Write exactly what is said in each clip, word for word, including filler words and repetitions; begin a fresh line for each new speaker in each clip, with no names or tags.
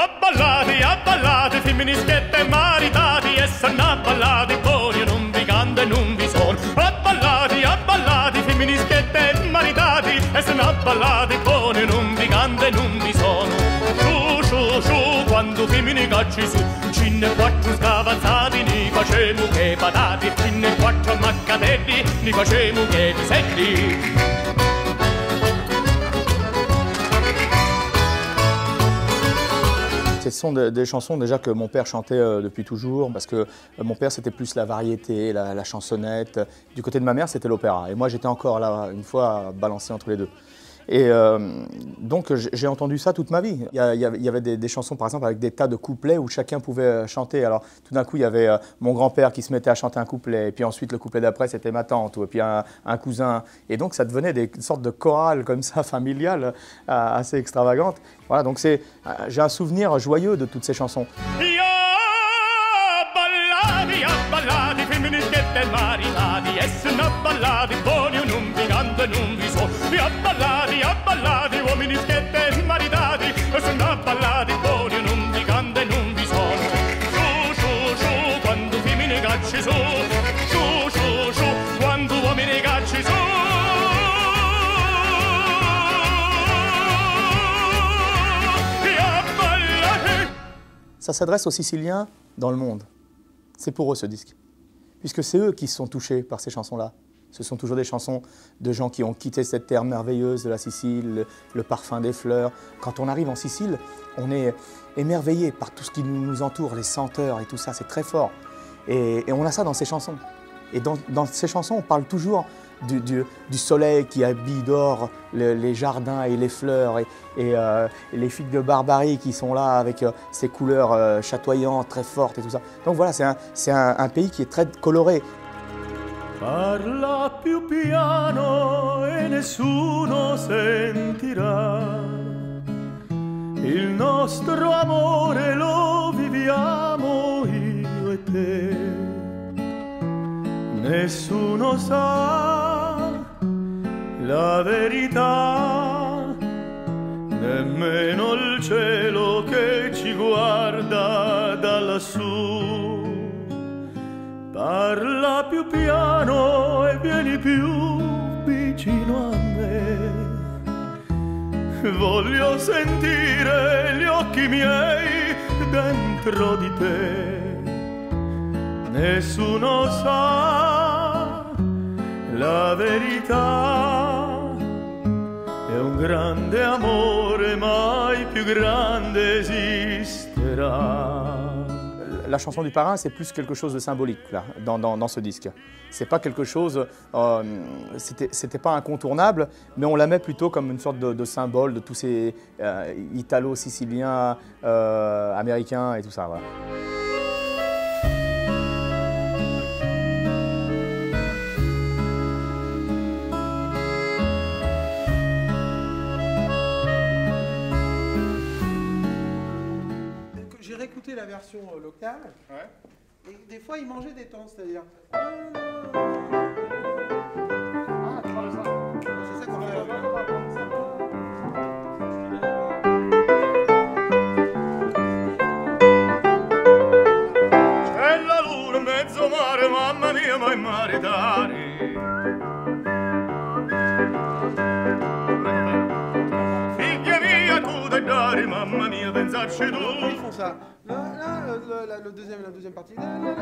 Abballati, abballati, femministiette maritati, e sono abballati, poi non vi canto e non vi sono. Abballati, abballati, femministiette maritati, e sono abballati, poi non vi canto e non vi sono. Sciù, sciù, sciù, quando femmini cacci su, cinne quattro scavazzati, ni facemo che patati, cinne quattro maccatelli, ni facemo che piselli.
Ce sont des, des chansons déjà que mon père chantait euh, depuis toujours, parce que euh, mon père c'était plus la variété, la, la chansonnette. Du côté de ma mère c'était l'opéra. Et moi j'étais encore là une fois balancé entre les deux. Et euh, donc j'ai entendu ça toute ma vie. Il y, a, il y avait des, des chansons par exemple avec des tas de couplets où chacun pouvait chanter. Alors tout d'un coup il y avait euh, mon grand-père qui se mettait à chanter un couplet, et puis ensuite le couplet d'après c'était ma tante, ou puis un, un cousin. Et donc ça devenait des sortes de chorales comme ça, familiales, euh, assez extravagantes. Voilà, donc c'est, euh, j'ai un souvenir joyeux de toutes ces chansons.
Abballati, abballati, uomini schiette maritati, e sono abballati, poi non vi canto e non vi sono. Sciù, sciù, sciù, quando femmine cacci su, sciù, sciù, sciù, quando uomini cacci su. E abballati.
Ça s'adresse aux Siciliens dans le monde. C'est pour eux ce disque, puisque c'est eux qui sont touchés par ces chansons-là. Ce sont toujours des chansons de gens qui ont quitté cette terre merveilleuse de la Sicile, le, le parfum des fleurs. Quand on arrive en Sicile, on est émerveillé par tout ce qui nous entoure, les senteurs et tout ça, c'est très fort. Et, et on a ça dans ces chansons. Et dans, dans ces chansons, on parle toujours du, du, du soleil qui habille d'or le, les jardins et les fleurs, et, et, euh, et les filles de Barbarie qui sont là avec euh, ces couleurs euh, chatoyantes, très fortes et tout ça. Donc voilà, c'est un, c'est un, un pays qui est très coloré.
Parla più piano e nessuno sentirà. Il nostro amore lo viviamo io e te. Nessuno sa la verità, nemmeno il cielo che ci guarda da lassù. Parla più piano e vieni più vicino a me. Voglio sentire gli occhi miei dentro di te. Nessuno sa la verità. È un grande amore, mai più grande esisterà.
La chanson du parrain, c'est plus quelque chose de symbolique là, dans, dans, dans ce disque. C'est pas quelque chose, euh, c'était pas incontournable, mais on la met plutôt comme une sorte de, de symbole de tous ces euh, italo-siciliens, euh, américains et tout ça. Voilà.
J'ai réécouté la version locale, ouais. Et des fois il mangeait des temps, c'est-à-dire... Ah, tu parles de ça. C'est ça qu'on fait.
C'è la luna in mezzo mare, mamma mia, ma in mare d'ari. Figlia mia, tu da dare, mamma mia, pensarci tu.
Ils font ça. Là, là, le, la, le deuxième, la deuxième partie.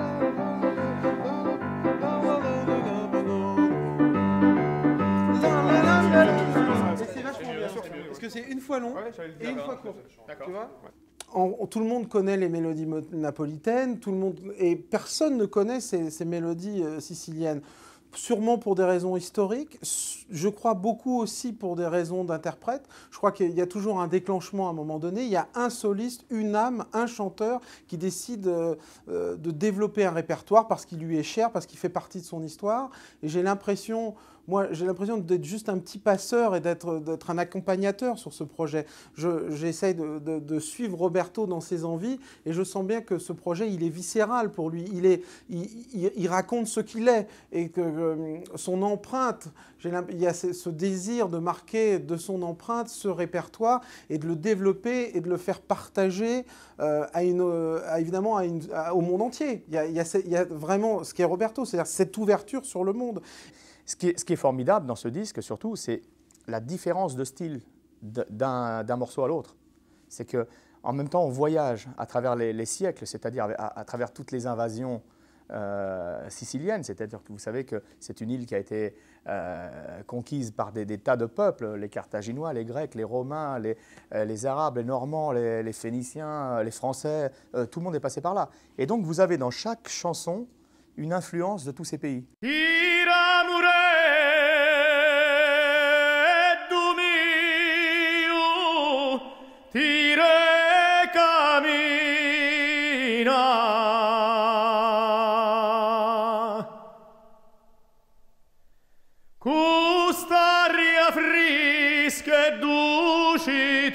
C'est vachement bien. Parce que c'est une fois long et une fois court. Tu vois ? On, tout le monde connaît les mélodies napolitaines, tout le monde, et personne ne connaît ces, ces mélodies euh, siciliennes. Sûrement pour des raisons historiques, je crois beaucoup aussi pour des raisons d'interprète. Je crois qu'il y a toujours un déclenchement à un moment donné. Il y a un soliste, une âme, un chanteur qui décide euh, de développer un répertoire parce qu'il lui est cher, parce qu'il fait partie de son histoire. Et j'ai l'impression, Moi, j'ai l'impression d'être juste un petit passeur et d'être d'être un accompagnateur sur ce projet. J'essaye de, de, de suivre Roberto dans ses envies et je sens bien que ce projet, il est viscéral pour lui. Il, est, il, il, il raconte ce qu'il est et que euh, son empreinte, il y a ce désir de marquer de son empreinte ce répertoire et de le développer et de le faire partager euh, à une, à, évidemment à une, à, au monde entier. Il y, a, il, y a, il y a vraiment ce qu'est Roberto, c'est-à-dire cette ouverture sur le monde.
Ce qui, est, ce qui est formidable dans ce disque, surtout, c'est la différence de style d'un morceau à l'autre. C'est qu'en même temps, on voyage à travers les, les siècles, c'est-à-dire à, à travers toutes les invasions euh, siciliennes. C'est-à-dire que vous savez que c'est une île qui a été euh, conquise par des, des tas de peuples, les Carthaginois, les Grecs, les Romains, les, euh, les Arabes, les Normands, les, les Phéniciens, les Français, euh, tout le monde est passé par là. Et donc, vous avez dans chaque chanson une influence de tous ces pays.
Custaria frisca e duci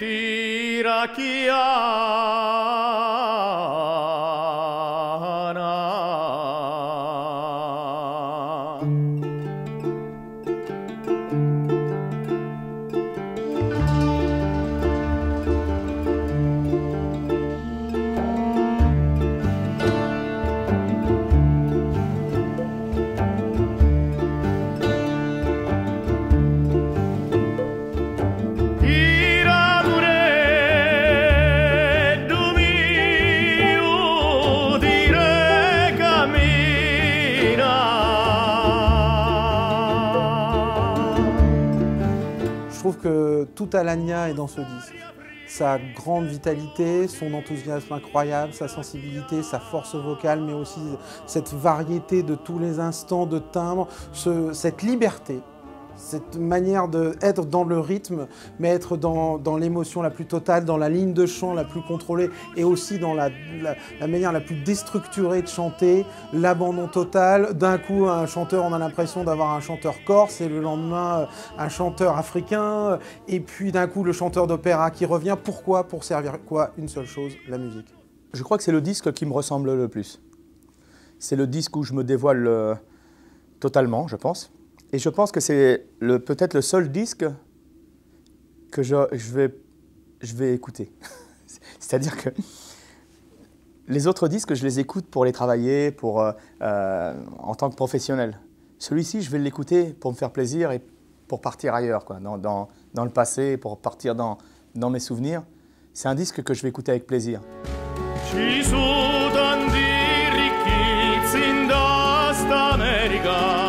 Je trouve que tout Alagna est dans ce disque. Sa grande vitalité, son enthousiasme incroyable, sa sensibilité, sa force vocale, mais aussi cette variété de tous les instants de timbre, ce, cette liberté, cette manière d'être dans le rythme, mais être dans, dans l'émotion la plus totale, dans la ligne de chant la plus contrôlée et aussi dans la, la, la manière la plus déstructurée de chanter, l'abandon total. D'un coup, un chanteur, on a l'impression d'avoir un chanteur corse et le lendemain, un chanteur africain. Et puis d'un coup, le chanteur d'opéra qui revient. Pourquoi? Pour servir quoi? Une seule chose, la musique.
Je crois que c'est le disque qui me ressemble le plus. C'est le disque où je me dévoile euh, totalement, je pense. Et je pense que c'est peut-être le seul disque que je, je, vais, je vais écouter. C'est-à-dire que les autres disques, je les écoute pour les travailler, pour, euh, en tant que professionnel. Celui-ci, je vais l'écouter pour me faire plaisir et pour partir ailleurs, quoi, dans, dans, dans le passé, pour partir dans, dans mes souvenirs. C'est un disque que je vais écouter avec plaisir.
Ci sono tanti ricchezze in questa America.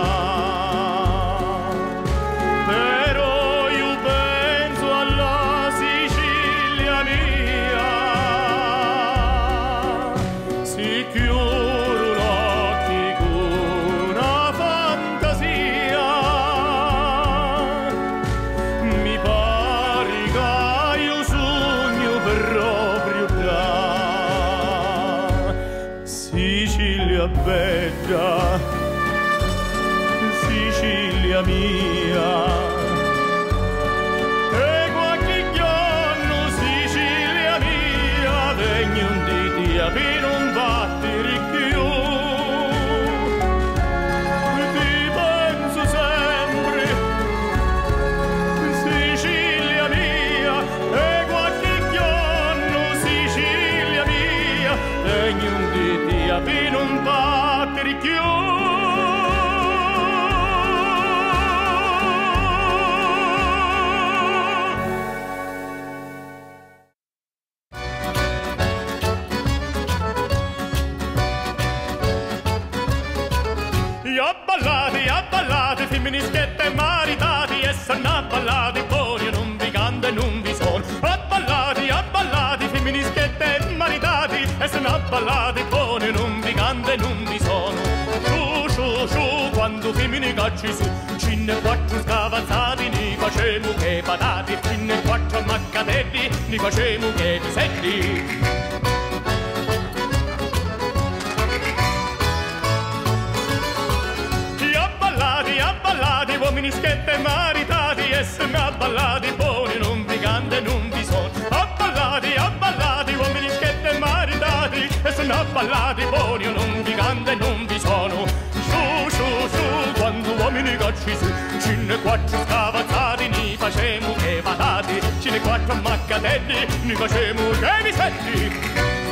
Bella Sicilia mia e qualche giorno Sicilia mia vegno un dì per non battere più ti penso sempre Sicilia mia e qualche giorno Sicilia mia vegno un dì per non battere più Abballati, abballati, femministette maritati e sono abballati, buoni e non vi canta e non vi sono. Abballati, abballati, femministette maritati e sono abballati, buoni e non vi canta e non vi sono. Sciù, sciù, sciù, quando femmine cacci su, cinne quattro scavazzati, ni facemo che patati, cinne quattro maccatelli, ni facemo che piselli. Uomini minischette maritati e sono abballati buoni, non vi canta, non vi sono. Abballati, abballati, uomini schette maritati e sono abballati buoni, non vi canta, non vi sono. Su, su, su, quando uomini cacci su, ce ne quattro scavazzati, ne facemo che patati, ce ne quattro ammaccatelli, ne facemo che visetti.